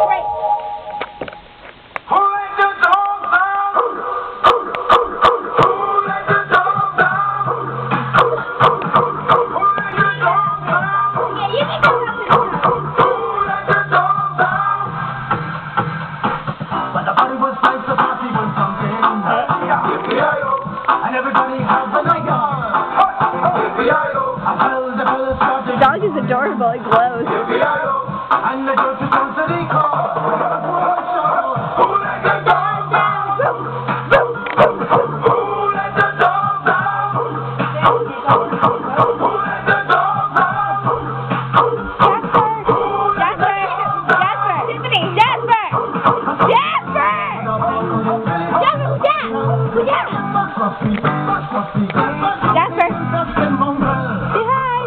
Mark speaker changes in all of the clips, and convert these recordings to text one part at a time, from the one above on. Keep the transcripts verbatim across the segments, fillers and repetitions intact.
Speaker 1: Great.
Speaker 2: Who let the dogs out? Who let the dogs out? Who let the dogs out?
Speaker 1: Yeah, you can come up with
Speaker 2: Who let the dogs out? But the party was nice, the party was something. Yippee-yi-yo. And everybody had the night on. Yippee-yi-yo. I felt the fellas started.
Speaker 1: The dog is adorable. It glows.
Speaker 2: Yippee-yi-yo. And the church is on city call. Who let the dogs out? Who let the dogs out? Who let the dogs out?
Speaker 1: Jasper! Jasper! Tiffany! Jasper! Jasper! Jasper, who's that? Who's that? Jasper! Say hi!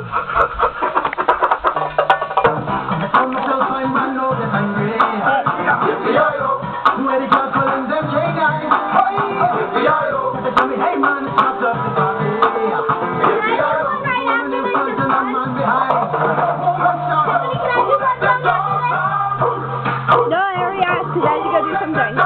Speaker 1: No, I already asked because I had to go do something.